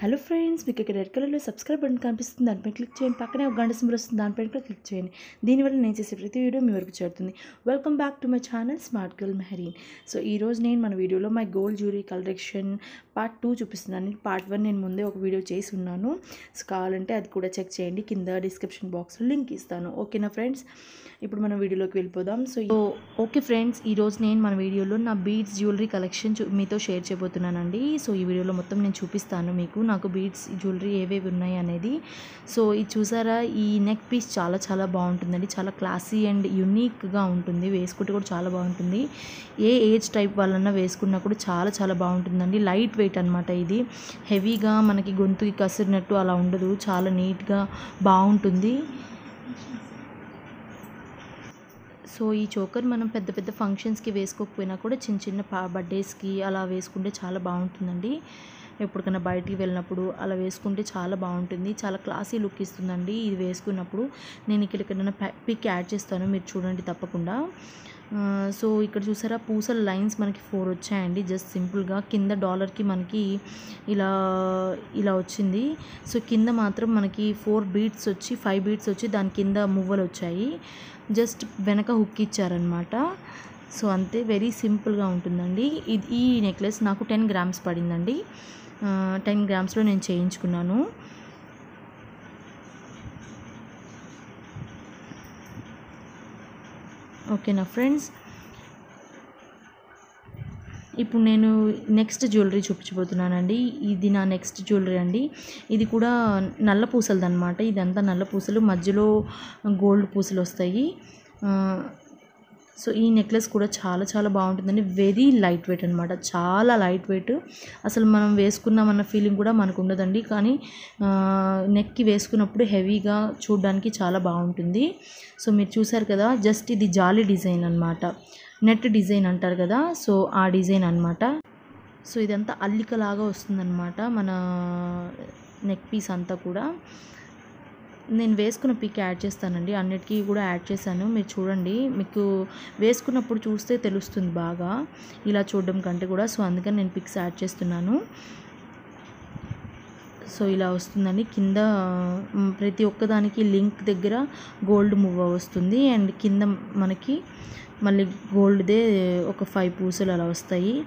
Hello friends, మీకు ఇక్కడ red కలర్లో సబ్స్క్రైబ్ బటన్ కనిపిస్తుంది. దానిపై క్లిక్ చేయండి. పక్కనే ఒక గంట సింబల్ వస్తుంది, దానిపై కూడా క్లిక్ చేయండి. దీనివల్ల నేను చేసే ప్రతి వీడియో మీ వరకు చేరుతుంది. Welcome back to my channel smart girl Mehreen. So ఈరోజు నేను మన వీడియోలో my gold jewellery collection part 2 చూపిస్తున్నాను. పార్ట్ 1 నేను ముందే ఒక వీడియో చేసి ఉన్నాను. సో కావాలంటే అది కూడా చెక్ చేయండి, కింద డిస్క్రిప్షన్ బాక్స్లో లింక్ ఇస్తాను. ఓకేనా ఫ్రెండ్స్, ఇప్పుడు మనం వీడియోలోకి వెళ్ళిపోదాం. సో ఓకే ఫ్రెండ్స్, ఈరోజు నేను మన వీడియోలో నా బీడ్స్ జ్యువెలరీ కలెక్షన్ మీతో షేర్ చేయబోతున్నానండి. సో ఈ వీడియోలో మొత్తం నేను చూపిస్తాను మీకు నాకు బీడ్స్ జ్యువెలరీ ఏవేవి ఉన్నాయి అనేది. సో ఇది చూసారా, ఈ నెక్ పీస్ చాలా చాలా బాగుంటుందండి. చాలా క్లాసీ అండ్ యూనిక్గా ఉంటుంది. వేసుకుంటే కూడా చాలా బాగుంటుంది. ఏ ఏజ్ టైప్ వాళ్ళన్నా వేసుకున్నా కూడా చాలా చాలా బాగుంటుందండి. లైట్ వెయిట్ అనమాట. ఇది హెవీగా మనకి గొంతుకి కసిరినట్టు అలా ఉండదు. చాలా నీట్గా బాగుంటుంది. సో ఈ చోకర్ మనం పెద్ద పెద్ద ఫంక్షన్స్కి వేసుకోకపోయినా కూడా చిన్న చిన్న బర్త్డేస్కి అలా వేసుకుంటే చాలా బాగుంటుందండి. ఎప్పటికైనా బయటికి వెళ్ళినప్పుడు అలా వేసుకుంటే చాలా బాగుంటుంది. చాలా క్లాసీ లుక్ ఇస్తుందండి ఇది వేసుకున్నప్పుడు. నేను ఇక్కడ పిక్ యాడ్ చేస్తాను, మీరు చూడండి తప్పకుండా. సో ఇక్కడ చూసారా, పూసల లైన్స్ మనకి 4 వచ్చాయండి. జస్ట్ సింపుల్గా కింద డాలర్కి మనకి ఇలా ఇలా వచ్చింది. సో కింద మాత్రం మనకి 4 బీడ్స్ వచ్చి 5 బీడ్స్ వచ్చి దాని కింద మువ్వలు వచ్చాయి. జస్ట్ వెనక హుక్ ఇచ్చారనమాట. సో అంతే, వెరీ సింపుల్గా ఉంటుందండి. ఈ నెక్లెస్ నాకు 10 గ్రామ్స్ పడిందండి. 10 గ్రామ్స్లో నేను చేయించుకున్నాను. ఓకేనా ఫ్రెండ్స్, ఇప్పుడు నేను నెక్స్ట్ జ్యువెలరీ చూపించబోతున్నానండి. ఇది నా నెక్స్ట్ జ్యువెలరీ అండి. ఇది కూడా నల్ల పూసలది అనమాట. ఇదంతా నల్ల పూసలు, మధ్యలో గోల్డ్ పూసలు వస్తాయి. సో ఈ నెక్లెస్ కూడా చాలా చాలా బాగుంటుందండి. వెరీ లైట్ వెయిట్ అనమాట. చాలా లైట్ వెయిట్. అసలు మనం వేసుకున్నామన్న ఫీలింగ్ కూడా మనకు ఉండదండి. కానీ నెక్కి వేసుకున్నప్పుడు హెవీగా చూడడానికి చాలా బాగుంటుంది. సో మీరు చూసారు కదా, జస్ట్ ఇది జాలీ డిజైన్ అనమాట. నెట్ డిజైన్ అంటారు కదా, సో ఆ డిజైన్ అనమాట. సో ఇదంతా అల్లికలాగా వస్తుందన్నమాట మన నెక్ పీస్ అంతా కూడా. నేను వేసుకున్న పిక్ యాడ్ చేస్తానండి, అన్నిటికీ కూడా యాడ్ చేశాను. మీరు చూడండి, మీకు వేసుకున్నప్పుడు చూస్తే తెలుస్తుంది బాగా, ఇలా చూడడం కంటే కూడా. సో అందుకని నేను పిక్స్ యాడ్ చేస్తున్నాను. సో ఇలా వస్తుందండి. కింద ప్రతి ఒక్కదానికి లింక్ దగ్గర గోల్డ్ మువ్వ వస్తుంది. అండ్ కింద మనకి మళ్ళీ గోల్డ్దే ఒక 5 పూసలు అలా వస్తాయి.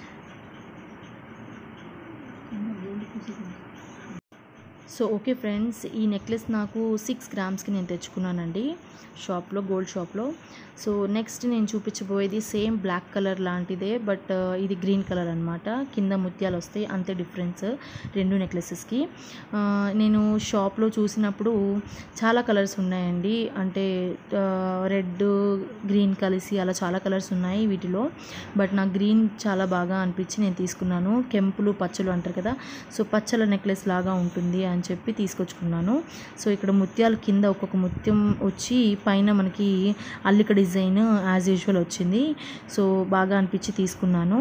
సో ఓకే ఫ్రెండ్స్, ఈ నెక్లెస్ నాకు 6 గ్రామ్స్కి నేను తెచ్చుకున్నానండి షాప్లో, గోల్డ్ షాప్లో. సో నెక్స్ట్ నేను చూపించబోయేది సేమ్ బ్లాక్ కలర్ లాంటిదే, బట్ ఇది గ్రీన్ కలర్ అనమాట. కింద ముత్యాలు వస్తాయి, అంతే డిఫరెన్స్ రెండు నెక్లెసెస్కి. నేను షాప్లో చూసినప్పుడు చాలా కలర్స్ ఉన్నాయండి. అంటే రెడ్ గ్రీన్ కలిసి అలా చాలా కలర్స్ ఉన్నాయి వీటిలో. బట్ నాకు గ్రీన్ చాలా బాగా అనిపించి నేను తీసుకున్నాను. కెంపులు పచ్చలు అంటారు కదా, సో పచ్చల నెక్లెస్ లాగా ఉంటుంది అని చెప్పి తీసుకొచ్చుకున్నాను. సో ఇక్కడ ముత్యాలు కింద ఒక్కొక్క ముత్యం వచ్చి పైన మనకి అల్లిక డిజైన్ యాజ్ యూజువల్ వచ్చింది. సో బాగా అనిపించి తీసుకున్నాను.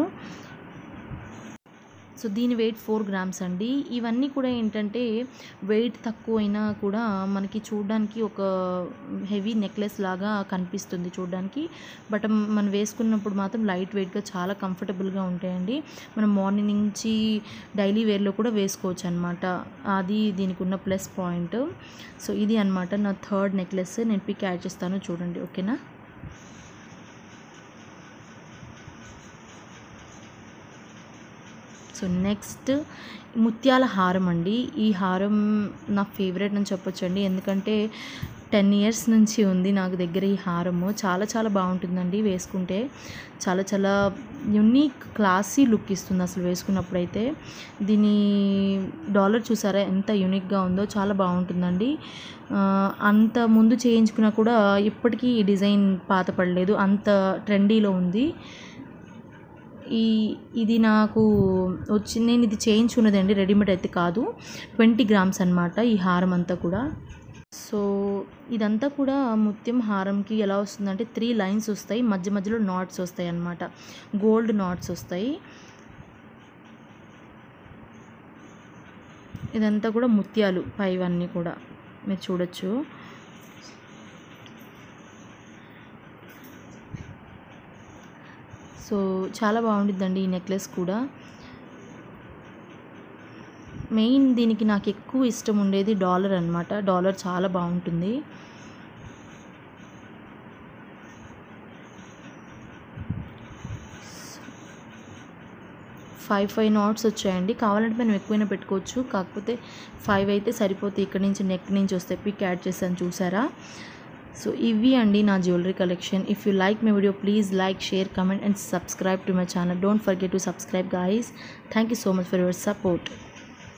సో దీని వెయిట్ 4 గ్రామ్స్ అండి. ఇవన్నీ కూడా ఏంటంటే వెయిట్ తక్కువైనా కూడా మనకి చూడడానికి ఒక హెవీ నెక్లెస్ లాగా కనిపిస్తుంది చూడడానికి. బట్ మనం వేసుకున్నప్పుడు మాత్రం లైట్ వెయిట్గా చాలా కంఫర్టబుల్గా ఉంటాయండి. మనం మార్నింగ్ నుంచి డైలీ వేర్లో కూడా వేసుకోవచ్చు అనమాట. అది దీనికి ఉన్న ప్లస్ పాయింట్. సో ఇది అనమాట నా థర్డ్ నెక్లెస్. నేను పిక్ యాడ్ చేస్తాను, చూడండి. ఓకేనా. సో నెక్స్ట్ ముత్యాల హారం అండి. ఈ హారం నా ఫేవరెట్ అని చెప్పొచ్చండి. ఎందుకంటే 10 ఇయర్స్ నుంచి ఉంది నాకు దగ్గర ఈ హారము. చాలా చాలా బాగుంటుందండి వేసుకుంటే. చాలా చాలా యూనిక్ క్లాసీ లుక్ ఇస్తుంది అసలు వేసుకున్నప్పుడైతే. దీని డాలర్ చూసారా ఎంత యూనిక్గా ఉందో, చాలా బాగుంటుందండి. అంత ముందు చేయించుకున్నా కూడా ఇప్పటికీ ఈ డిజైన్ పాత పడలేదు, అంత ట్రెండీలో ఉంది. ఇది నాకు వచ్చింది, నేను ఇది చేయించుకున్నదండి, రెడీమేడ్ అయితే కాదు. 20 గ్రామ్స్ అనమాట ఈ హారం అంతా కూడా. సో ఇదంతా కూడా ముత్యం హారంకి ఎలా వస్తుందంటే 3 లైన్స్ వస్తాయి, మధ్య మధ్యలో నాట్స్ వస్తాయి అన్నమాట. గోల్డ్ నాట్స్ వస్తాయి. ఇదంతా కూడా ముత్యాలు పైవన్నీ కూడా మీరు చూడొచ్చు. సో చాలా బాగుంటుందండి ఈ నెక్లెస్ కూడా. మెయిన్ దీనికి నాకు ఎక్కువ ఇష్టం ఉండేది డాలర్ అనమాట. డాలర్ చాలా బాగుంటుంది. ఫైవ్ నాట్స్ వచ్చాయండి. కావాలంటే మనం ఎక్కువైనా పెట్టుకోవచ్చు, కాకపోతే 5 అయితే సరిపోతాయి. ఇక్కడ నుంచి నెక్ నుంచి వస్తే పిక్ యాడ్ చేశాను చూసారా. సో ఇవి అండి నా jewellery collection. If you like my video please like, share, comment and subscribe to my channel. Don't forget to subscribe guys. Thank you so much for your support.